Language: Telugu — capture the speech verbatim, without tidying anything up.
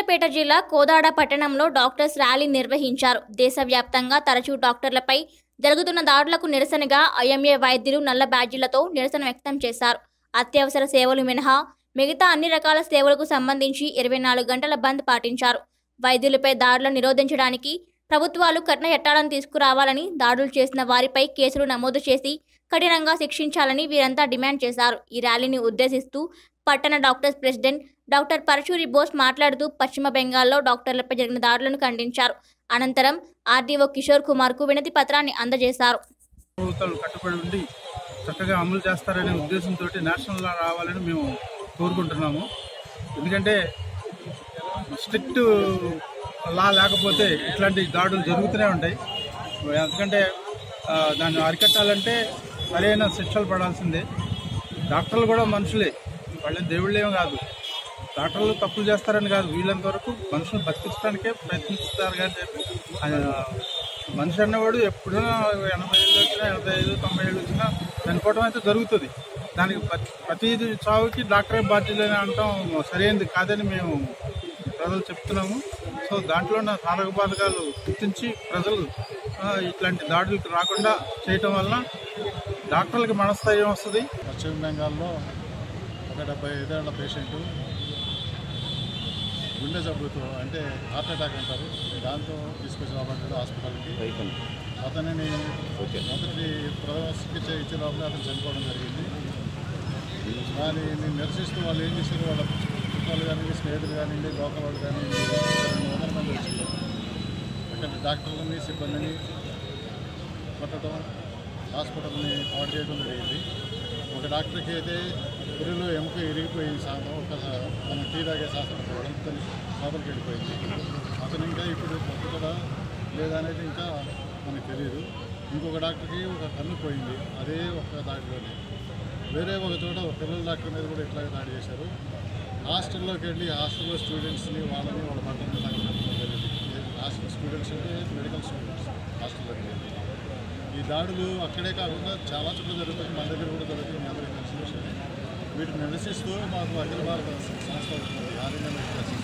సూర్యాపేట జిల్లా కోదాడ పట్టణంలో డాక్టర్స్ ర్యాలీ నిర్వహించారు. దేశవ్యాప్తంగా తరచూ డాక్టర్లపై జరుగుతున్న దాడులకు నిరసనగా ఐఎంఏ వైద్యులు నల్ల బ్యాడ్జీలతో నిరసన వ్యక్తం చేశారు. అత్యవసర సేవలు మినహా మిగతా అన్ని రకాల సేవలకు సంబంధించి ఇరవై నాలుగు గంటల బంద్ పాటించారు. వైద్యులపై దాడులను నిరోధించడానికి ప్రభుత్వాలు కఠిన చట్టాలను తీసుకురావాలని, దాడులు చేసిన వారిపై కేసులు నమోదు చేసి కఠినంగా శిక్షించాలని వీరంతా డిమాండ్ చేశారు. ఈ ర్యాలీని ఉద్దేశిస్తూ పట్టణ డాక్టర్స్ ప్రెసిడెంట్ డాక్టర్ పరశురి బోస్ మాట్లాడుతూ పశ్చిమ బెంగాల్లో డాక్టర్లపై జరిగిన దాడులను ఖండించారు. అనంతరం ఆర్డీఓ కిషోర్ కుమార్ కు వినతి పత్రాన్ని అందజేశారు. ప్రభుత్వాలు కట్టుబడి ఉండి చక్కగా అమలు చేస్తారనే ఉద్దేశంతో నేషనల్ లా రావాలని మేము కోరుకుంటున్నాము. ఎందుకంటే స్ట్రిక్ట్ లా లేకపోతే ఇట్లాంటి దాడులు జరుగుతూనే ఉంటాయి. ఎందుకంటే దాన్ని అరికట్టాలంటే సరైన శిక్షలు పడాల్సిందే. డాక్టర్లు కూడా మనుషులే, వాళ్ళని దేవుళ్ళేమో కాదు. డాక్టర్లు తప్పులు చేస్తారని కాదు, వీళ్ళంత వరకు మనుషులను బతికించడానికే ప్రయత్నిస్తారు. కానీ మనిషి అన్నవాడు ఎప్పుడైనా ఎనభై ఏళ్ళు వచ్చినా ఎనభై ఐదు తొంభై ఏళ్ళు వచ్చినా చనిపోవడం అయితే జరుగుతుంది. దానికి ప్రతి చావుకి డాక్టరే బాధ్యులని అనటం సరైనది కాదని మేము ప్రజలు చెప్తున్నాము. సో దాంట్లో ఉన్న సాధక బాధకాలు గుర్తించి ప్రజలు ఇట్లాంటి దాడులకు రాకుండా చేయటం వలన డాక్టర్లకి మనస్థైర్యం వస్తుంది. పశ్చిమ బెంగాల్లో ఒక డెబ్బై ఐదేళ్ల పేషెంట్ గుండె జబ్బుతో, అంటే హార్ట్ అటాక్ అంటారు, దాంతో తీసుకొచ్చి రాబడ్డాడు హాస్పిటల్కి. అతనిని మొదటి ప్రథమ చికిత్స ఇచ్చే లోపల అతను చనిపోవడం జరిగింది. దాన్ని నేను నిరసిస్తూ వాళ్ళు ఏం చేశారు, వాళ్ళ చుట్టాలు కానివ్వండి, స్నేహితులు కానివ్వండి, లోకల్ వాళ్ళు కానివ్వండి, రెండు వందల మంది వచ్చారు. అక్కడ డాక్టర్లని సిబ్బందిని కొట్టడం, హాస్పిటల్ని పాడు చేయడం జరిగింది. ఒక డాక్టర్కి అయితే పురిలో ఎముక ఇరిగిపోయి సాధం ఒక మనం టీ తాగే శాస్త్రం పోవడం లోపలికి వెళ్ళిపోయింది. అతను ఇంకా ఇప్పుడు కొత్తగా లేదనేది ఇంకా మనకు తెలియదు. ఇంకొక డాక్టర్కి ఒక కన్ను పోయింది, అదే ఒక దాడిలోనే. వేరే ఒక చోట ఒక పిల్లల డాక్టర్ మీద కూడా ఇట్లాగే దాడి చేశారు. హాస్టల్లోకి వెళ్ళి హాస్టల్లో స్టూడెంట్స్ని వాళ్ళని వాళ్ళ బట్టలని తగ్గడం జరిగింది. హాస్టల్ స్టూడెంట్స్ అంటే మెడికల్ స్టూడెంట్స్ హాస్టల్లోకి వెళ్ళి ఈ దాడులు అక్కడే కాకుండా చాలా చోట్ల జరుగుతుంది. మన దగ్గర కూడా జరుగుతుంది. మీ అందరికీ తెలిసిన విషయమే. వీటిని నిరసిస్తూ మాకు అఖిల భారత సంస్థ ఆర్ఎన్ఎం